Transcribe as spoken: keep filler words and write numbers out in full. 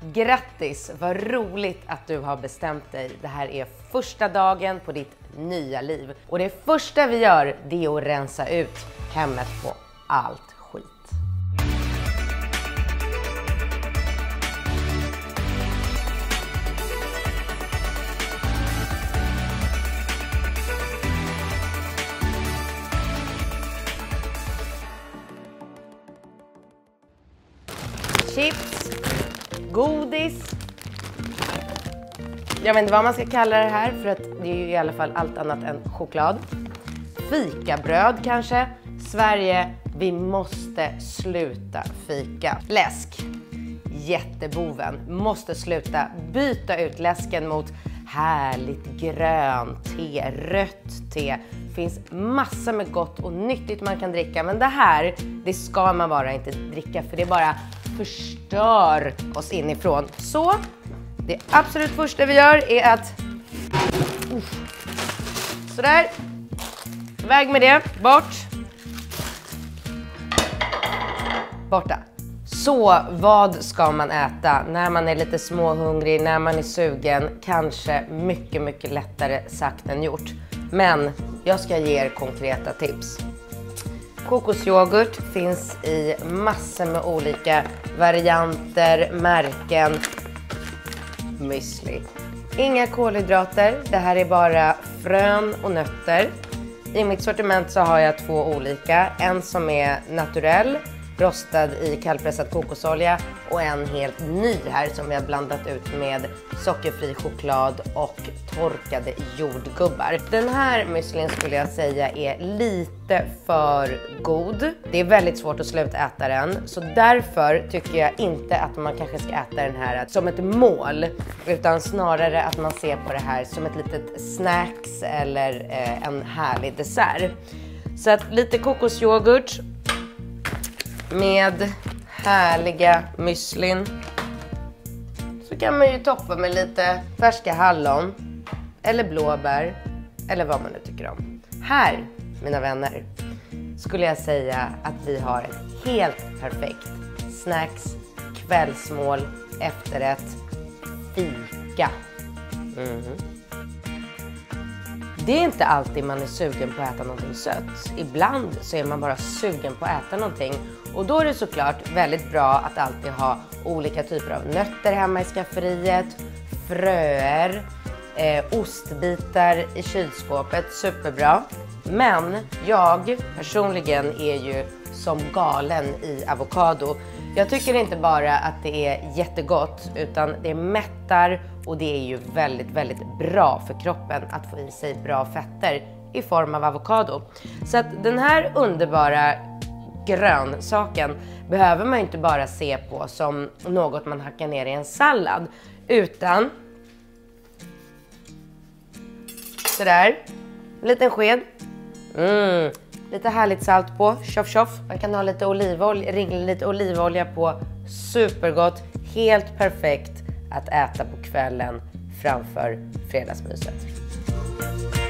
Grattis, vad roligt att du har bestämt dig. Det här är första dagen på ditt nya liv. Och det första vi gör, det är att rensa ut hemmet på allt skit. Chips, godis. Jag vet inte vad man ska kalla det här, för att det är ju i alla fall allt annat än choklad. Fikabröd kanske. Sverige, vi måste sluta fika. Läsk, jätteboven. Måste sluta byta ut läsken mot härligt grönt te, rött te. Det finns massor med gott och nyttigt man kan dricka, men det här, det ska man bara inte dricka, för det bara förstör oss inifrån. Så det absolut första vi gör är att uh, sådär, väg med det, bort, borta. Så vad ska man äta när man är lite småhungrig, när man är sugen? Kanske mycket, mycket lättare sagt än gjort. Men jag ska ge er konkreta tips. Kokosyoghurt finns i massor med olika varianter, märken. Müsli. Inga kolhydrater, det här är bara frön och nötter. I mitt sortiment så har jag två olika. En som är naturell, rostad i kallpressad kokosolja, och en helt ny här som vi har blandat ut med sockerfri choklad och torkade jordgubbar. Den här müslin skulle jag säga är lite för god. Det är väldigt svårt att sluta äta den, så därför tycker jag inte att man kanske ska äta den här som ett mål, utan snarare att man ser på det här som ett litet snacks eller eh, en härlig dessert. Så att lite kokosyoghurt med härliga müslin. Så kan man ju toppa med lite färska hallon eller blåbär eller vad man nu tycker om. Här, mina vänner, skulle jag säga att vi har ett helt perfekt snacks, kvällsmål, efterrätt, fika. Mm. Det är inte alltid man är sugen på att äta någonting sött. Ibland så är man bara sugen på att äta någonting. Och då är det såklart väldigt bra att alltid ha olika typer av nötter hemma i skafferiet, fröer, eh, ostbitar i kylskåpet, superbra. Men jag personligen är ju som galen i avokado. Jag tycker inte bara att det är jättegott, utan det mättar och det är ju väldigt, väldigt bra för kroppen att få i sig bra fetter i form av avokado. Så att den här underbara grönsaken behöver man inte bara se på som något man hackar ner i en sallad, utan sådär, en liten sked. Mm. Lite härligt salt på, tjoff tjoff. Man kan ha lite olivolja, ringla lite olivolja på. Supergott, helt perfekt att äta på kvällen framför fredagsmyset.